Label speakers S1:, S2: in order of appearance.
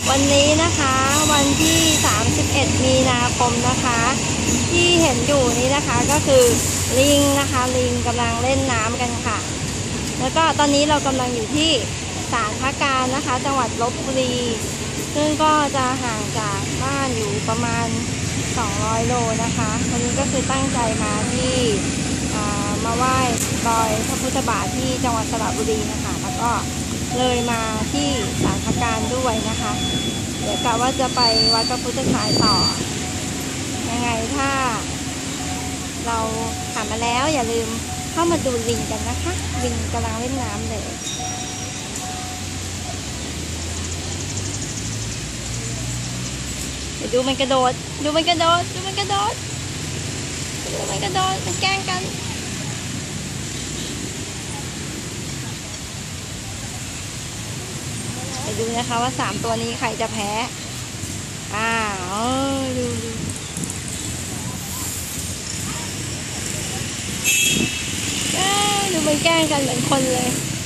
S1: วันนี้นะคะวันที่ 31 มีนาคมนะคะที่เห็นอยู่นี้นะคะก็คือลิงนะคะลิงกำลังเล่นน้ำกันค่ะแล้วก็ตอนนี้เรากำลังอยู่ที่ศาลพระการนะคะจังหวัดลพบุรีซึ่งก็จะห่างจากบ้านอยู่ประมาณ200 โลนะคะวันนี้ก็คือตั้งใจมาที่มาไหว้รอยพระพุทธบาทที่จังหวัดสระบุรีนะคะแล้วก็เลยมาที่ศาลพระการด้วยนะคะเดี๋ยวกะว่าจะไปวัดพระพุทธฉายต่อยังไงถ้าเราผ่านมาแล้วอย่าลืมเข้ามาดูลิงกันนะคะลิงกำลังเล่นน้ำเลยเดี๋ยวดูมันกระโดดดูมันกระโดดดูมันกระโดดดูมันกระโดดมันแกล้งกันไปดูนะคะว่า3 ตัวนี้ใครจะแพ้ดูดูมันแกล้งกันเหมือนคนเลย